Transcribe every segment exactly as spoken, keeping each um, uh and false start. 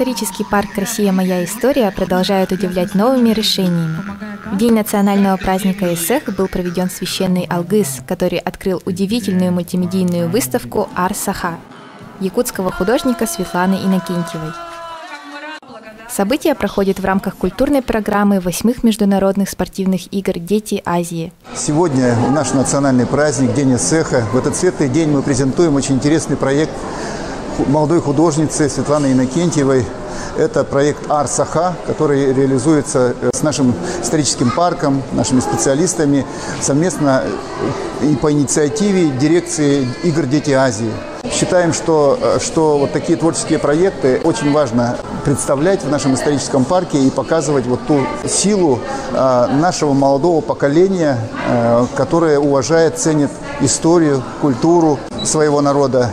Исторический парк «Россия. Моя история» продолжает удивлять новыми решениями. В день национального праздника Эсэх был проведен священный алгыс, который открыл удивительную мультимедийную выставку «Ар-Саха» якутского художника Светланы Иннокентьевой. Событие проходит в рамках культурной программы восьмых международных спортивных игр «Дети Азии». Сегодня наш национальный праздник, День Эсэха. В этот светлый день мы презентуем очень интересный проект молодой художницы Светланы Иннокентьевой. Это проект «Ар-Саха», который реализуется с нашим историческим парком, нашими специалистами, совместно и по инициативе дирекции игр «Дети Азии». Считаем, что, что вот такие творческие проекты очень важно представлять в нашем историческом парке и показывать вот ту силу э, нашего молодого поколения, э, которое уважает, ценит историю, культуру своего народа.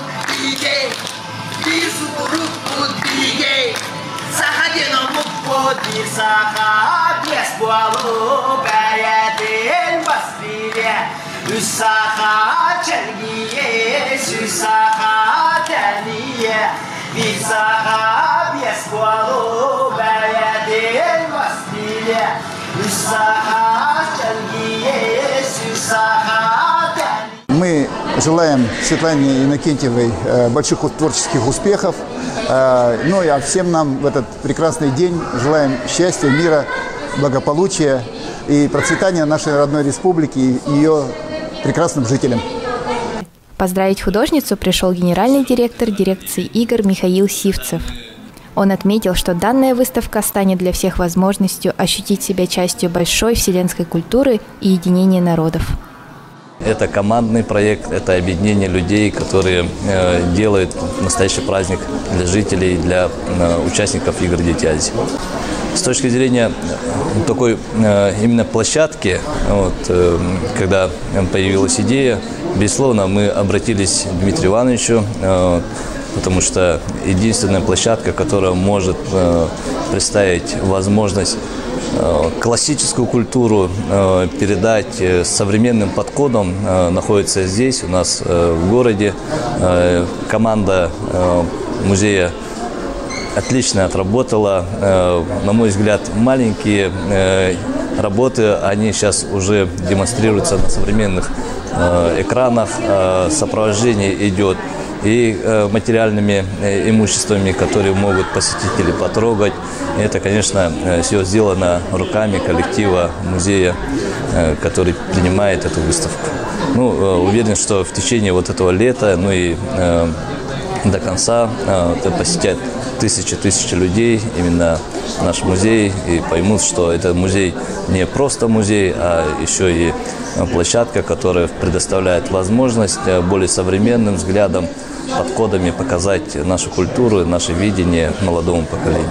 Мы желаем Светлане Иннокентьевой больших творческих успехов. Ну и а всем нам в этот прекрасный день желаем счастья, мира, благополучия и процветания нашей родной республики и ее прекрасным жителям. Поздравить художницу пришел генеральный директор дирекции игр Михаил Сивцев. Он отметил, что данная выставка станет для всех возможностью ощутить себя частью большой вселенской культуры и единения народов. Это командный проект, это объединение людей, которые э, делают настоящий праздник для жителей, для э, участников игр «Дети Азии». С точки зрения такой э, именно площадки, вот, э, когда появилась идея, безусловно, мы обратились к Дмитрию Ивановичу, э, потому что единственная площадка, которая может э, представить возможность э, классическую культуру э, передать э, современным подходом, э, находится здесь, у нас э, в городе. Э, команда э, музея отлично отработала. Э, на мой взгляд, маленькие э, работы, они сейчас уже демонстрируются на современных э, экранах, э, сопровождение идет и э, материальными э, имуществами, которые могут посетители потрогать. И это, конечно, э, все сделано руками коллектива музея, э, который принимает эту выставку. Ну, э, уверен, что в течение вот этого лета, ну и э, до конца э, посетят тысячи-тысячи людей именно наш музей и поймут, что это музей не просто музей, а еще и площадка, которая предоставляет возможность более современным взглядом, подходами показать нашу культуру, наше видение молодому поколению.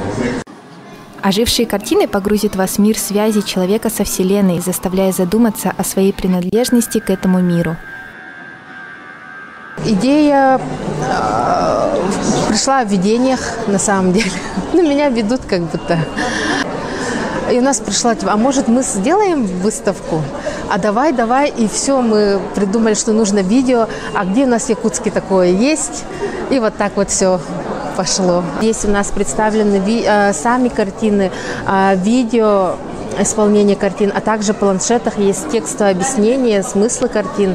Ожившие картины погрузят вас в мир связи человека со Вселенной, заставляя задуматься о своей принадлежности к этому миру. Идея э, пришла в видениях, на самом деле. Ну, меня ведут как будто. И у нас пришла, а может, мы сделаем выставку? А давай, давай. И все, мы придумали, что нужно видео. А где у нас в Якутске такое есть? И вот так вот все пошло. Здесь у нас представлены ви, э, сами картины, э, видео, исполнение картин, а также в планшетах есть текстовое объяснение, смыслы картин.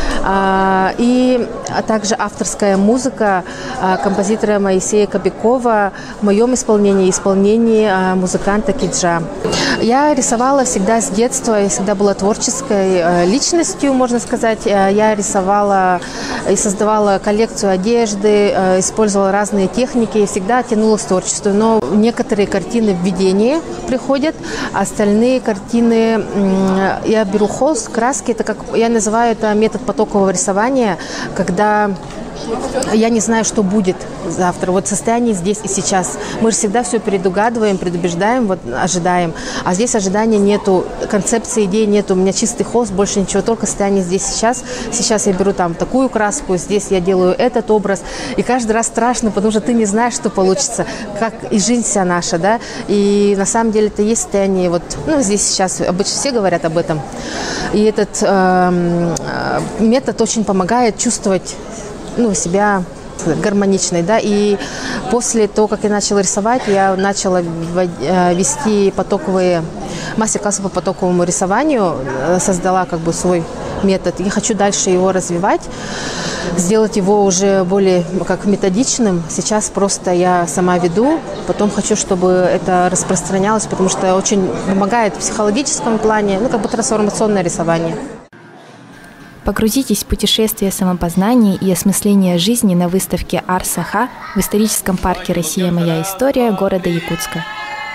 И а также авторская музыка композитора Моисея Кобякова в моем исполнении, исполнении музыканта Киджа. Я рисовала всегда с детства, я всегда была творческой личностью, можно сказать. Я рисовала и создавала коллекцию одежды, использовала разные техники и всегда тянулась к творчеству. Но некоторые картины в видении приходят, а остальные картины я беру холст, краски, это как я называю это метод потокового рисования, когда я не знаю, что будет завтра. Вот состояние здесь и сейчас. Мы же всегда все предугадываем, предубеждаем, вот ожидаем. А здесь ожидания нету, концепции, идеи нету. У меня чистый холст, больше ничего, только состояние здесь сейчас. Сейчас я беру там такую краску, здесь я делаю этот образ. И каждый раз страшно, потому что ты не знаешь, что получится, как и жизнь вся наша, да. И на самом деле это есть состояние, вот, ну, здесь сейчас обычно все говорят об этом. И этот э, метод очень помогает чувствовать, ну, себя гармоничной, да, и после того, как я начала рисовать, я начала вести потоковые мастер-классы по потоковому рисованию, создала как бы свой метод. Я хочу дальше его развивать, сделать его уже более как методичным. Сейчас просто я сама веду, потом хочу, чтобы это распространялось, потому что очень помогает в психологическом плане, ну, как бы трансформационное рисование. Погрузитесь в путешествие самопознания и осмысления жизни на выставке «Ар-Саха» в историческом парке «Россия. Моя история» города Якутска.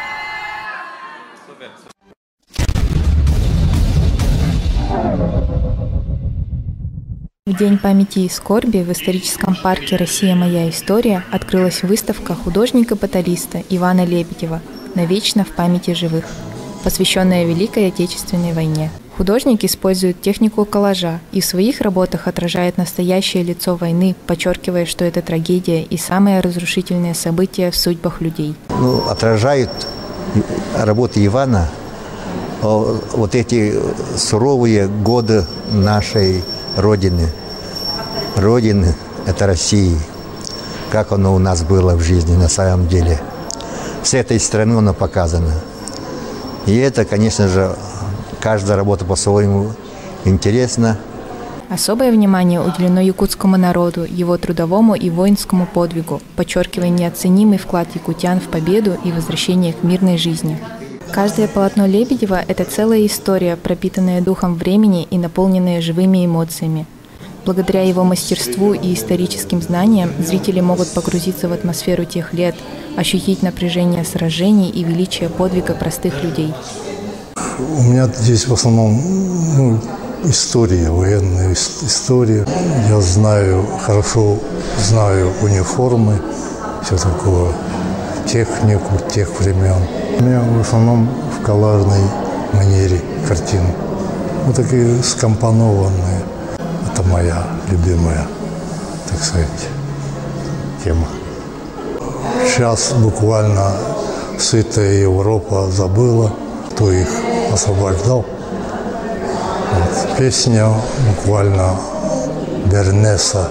В День памяти и скорби в историческом парке «Россия. Моя история» открылась выставка художника-баталиста Ивана Лебедева «Навечно в памяти живых», посвященная Великой Отечественной войне. Художник использует технику коллажа и в своих работах отражает настоящее лицо войны, подчеркивая, что это трагедия и самое разрушительное событие в судьбах людей. Ну, отражают работы Ивана вот эти суровые годы нашей Родины. Родины – это Россия. Как оно у нас было в жизни на самом деле. С этой стороны оно показано. И это, конечно же, каждая работа по-своему интересна. Особое внимание уделено якутскому народу, его трудовому и воинскому подвигу, подчеркивая неоценимый вклад якутян в победу и возвращение к мирной жизни. Каждое полотно Лебедева – это целая история, пропитанная духом времени и наполненная живыми эмоциями. Благодаря его мастерству и историческим знаниям зрители могут погрузиться в атмосферу тех лет, ощутить напряжение сражений и величие подвига простых людей. У меня здесь в основном ну, история, военная история. Я знаю, хорошо знаю униформы, все такое, технику тех времен. У меня в основном в коллажной манере картины. Вот такие скомпонованные. Это моя любимая, так сказать, тема. Сейчас буквально сытая Европа забыла, кто их освобождал. Вот. Песня буквально Бернеса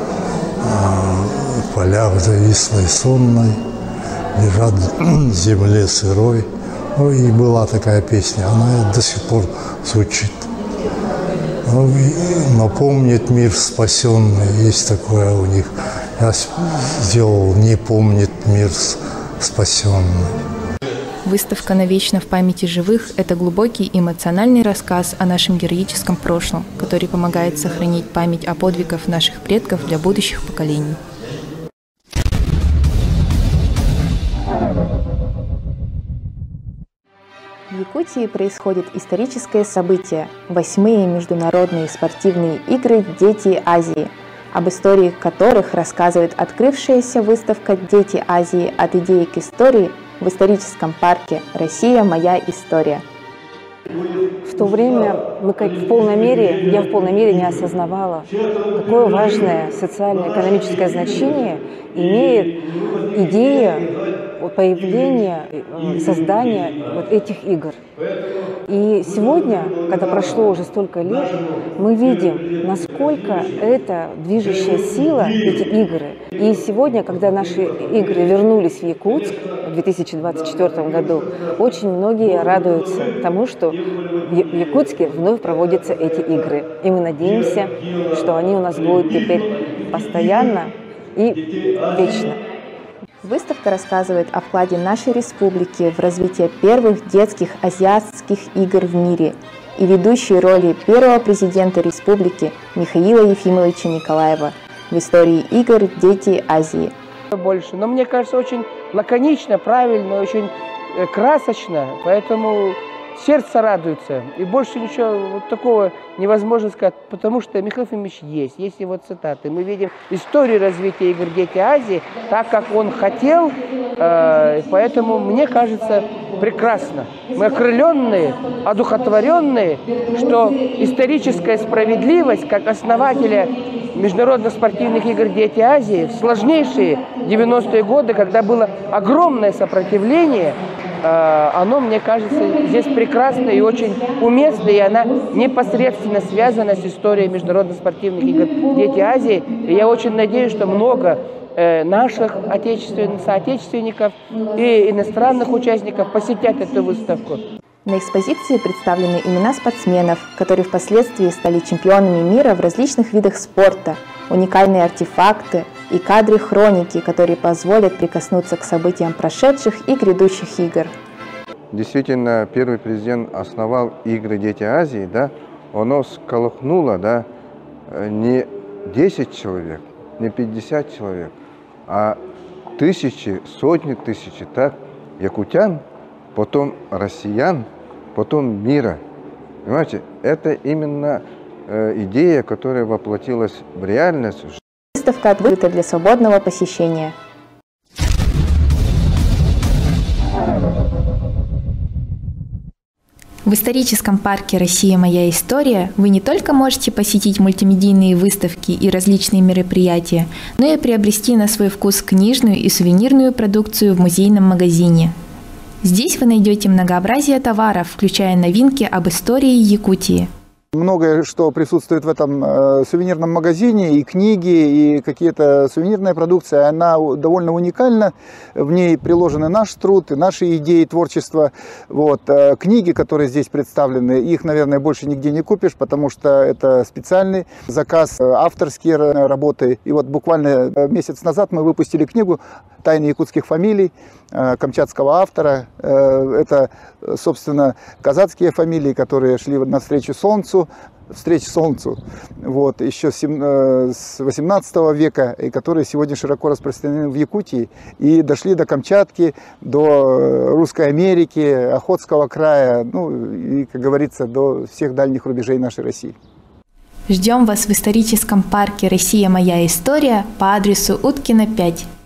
«В полях завислой сонной лежат в земле сырой». Ну и была такая песня, она до сих пор звучит. Ну, напомнит мир спасенный, есть такое у них. Я сделал «Не помнит мир спасенный». Выставка «Навечно в памяти живых» – это глубокий эмоциональный рассказ о нашем героическом прошлом, который помогает сохранить память о подвигах наших предков для будущих поколений. В Якутии происходит историческое событие – восьмые международные спортивные игры «Дети Азии», об истории которых рассказывает открывшаяся выставка «Дети Азии. От идеи к истории» в историческом парке «Россия. Моя история». В то время мы как в полной мере, я в полной мере не осознавала, какое важное социально-экономическое значение имеет идея появления, создания вот этих игр. И сегодня, когда прошло уже столько лет, мы видим, насколько это движущая сила, эти игры. И сегодня, когда наши игры вернулись в Якутск в две тысячи двадцать четвёртом году, очень многие радуются тому, что в Якутске вновь проводятся эти игры. И мы надеемся, что они у нас будут теперь постоянно и вечно. Выставка рассказывает о вкладе нашей республики в развитие первых детских азиатских игр в мире и ведущей роли первого президента республики Михаила Ефимовича Николаева в истории игр «Дети Азии». Больше, но мне кажется, очень лаконично, правильно, очень красочно, поэтому сердце радуется. И больше ничего вот такого невозможно сказать, потому что Михаил Ефимович есть, есть его цитаты. Мы видим историю развития игр «Дети Азии» так, как он хотел, э, поэтому, мне кажется, прекрасно. Мы окрыленные, одухотворенные, что историческая справедливость, как основателя международных спортивных игр «Дети Азии» в сложнейшие девяностые годы, когда было огромное сопротивление, оно, мне кажется, здесь прекрасно и очень уместно, и она непосредственно связана с историей международных спортивных игр «Дети Азии». И я очень надеюсь, что много наших отечественных, соотечественников и иностранных участников посетят эту выставку. На экспозиции представлены имена спортсменов, которые впоследствии стали чемпионами мира в различных видах спорта, уникальные артефакты и кадры хроники, которые позволят прикоснуться к событиям прошедших и грядущих игр. Действительно, первый президент основал игры «Дети Азии», да, оно сколыхнуло, да, не десять человек, не пятьдесят человек, а тысячи, сотни тысяч, так, якутян, потом россиян, потом мира. Понимаете, это именно э, идея, которая воплотилась в реальность. Выставка открыта для свободного посещения. В историческом парке «Россия. Моя история» вы не только можете посетить мультимедийные выставки и различные мероприятия, но и приобрести на свой вкус книжную и сувенирную продукцию в музейном магазине. Здесь вы найдете многообразие товаров, включая новинки об истории Якутии. Многое, что присутствует в этом э, сувенирном магазине, и книги, и какие-то сувенирная продукция, она довольно уникальна. В ней приложены наш труд, и наши идеи, творчество. Вот. Э, книги, которые здесь представлены, их, наверное, больше нигде не купишь, потому что это специальный заказ, э, авторские работы. И вот буквально месяц назад мы выпустили книгу «Тайны якутских фамилий» э, камчатского автора. Э, это, собственно, казацкие фамилии, которые шли навстречу солнцу, встречи солнцу, вот, еще с восемнадцатого века, и которые сегодня широко распространены в Якутии и дошли до Камчатки, до Русской Америки, Охотского края, ну и, как говорится, до всех дальних рубежей нашей России. Ждем вас в историческом парке «Россия. Моя история» по адресу Уткина, пять.